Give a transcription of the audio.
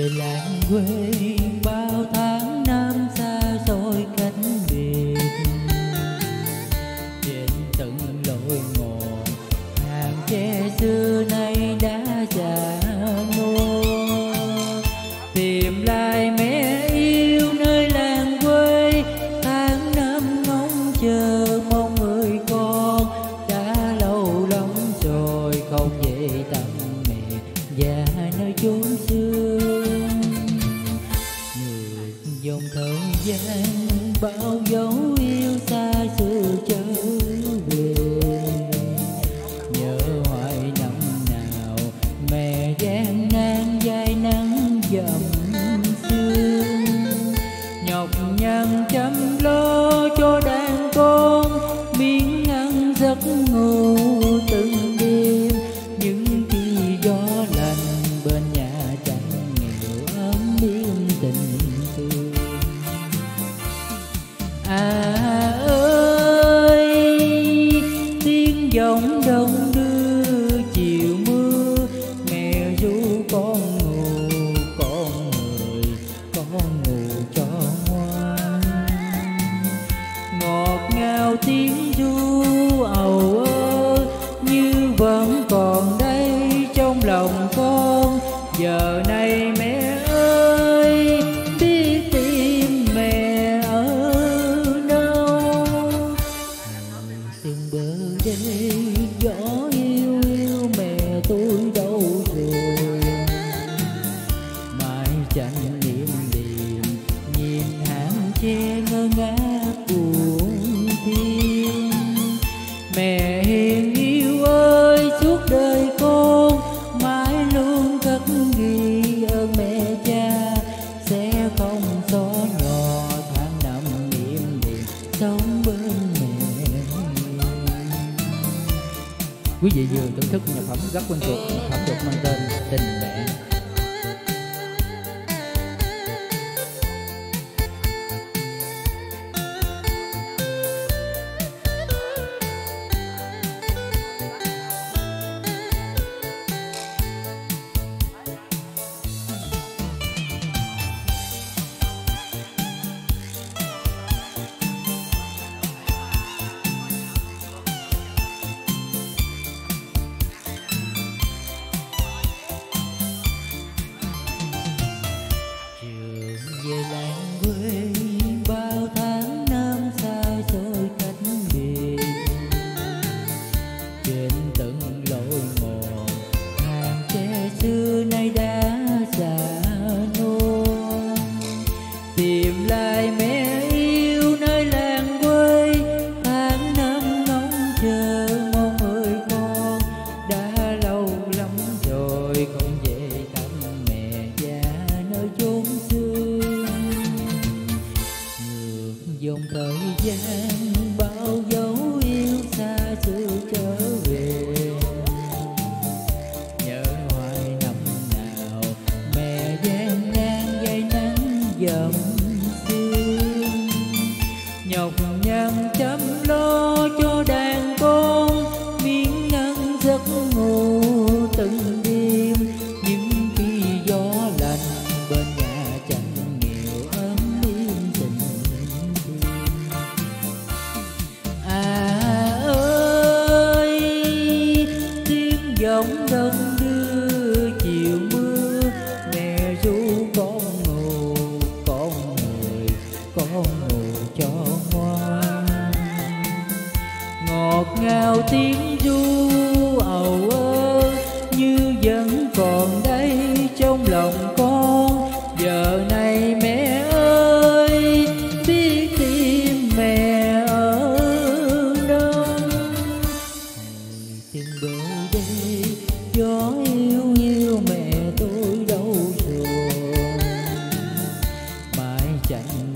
về làng quê bao tháng năm xa xôi cách biệt, trên từng lối mòn hàng tre xưa nay đã già nua. Tìm lại mẹ yêu nơi làng quê, tháng năm ngóng chờ mong người con, đã lâu lắm rồi không về tận mẹ già nơi chốn xưa. Ngược dòng thời gian bao dấu yêu xa xưa trở về, nhớ hoài năm nào mẹ gian nan dai nắng dầm sương, nhọc nhằn chăm lo cho đàn con, miếng ăn giấc ngủ từng đêm. Những khi gió lạnh bên nhà chẳng nghèo ấm yên tình thương. Ơi tiếng giọng đông đưa chiều mưa, mẹ ru con ngủ con người con ngủ cho ngoan. Ngọt ngào tiếng ru ầu ơ như vẫn còn đây trong lòng con. Giờ này mẹ ơi biết tìm mẹ ở đâu. Từng bờ đê gió yêu yêu mẹ tôi đâu rồi, mãi chẳng niệm điềm nhìn hàng tre ngơ ngác buồn thiên. Mẹ hiền yêu ơi suốt đời con mãi luôn khắc ghi ơn mẹ cha, sẽ không xóa nhòa tháng năm niệm điềm sống bên mẹ. Quý vị vừa thưởng thức nhạc phẩm rất quen thuộc, nhạc phẩm được mang tên Tình Mẹ. Về làng quê bao tháng năm xa xôi cách biệt, trên từng lối mòn hàng tre xưa nay đã già nua. Tìm lại mẹ yêu nơi làng quê, tháng năm ngóng chờ mong người con, đã lâu lắm rồi không về thăm mẹ già nơi chốn xưa. Dòng thời gian bao dấu yêu xa xưa trở về, nhớ hoài năm nào mẹ gian nan dai nắng dầm sương, nhọc nhằn chăm lo cho đàn con, miếng ăn giấc ngủ từng đêm. Những khi gió lạnh bên nhà chẳng nghèo ấm yên tình. Ơi tiếng giọng đông đưa chiều mưa, mẹ ru con ngủ con người con ngủ cho ngoan. Ngọt ngào tiếng ru ầu ơ như vẫn còn đây trong lòng con. Giờ này mẹ ơi biết tìm mẹ ở đâu. Từng bờ đê gió yêu yêu mẹ tôi đâu rồi, mãi chẳng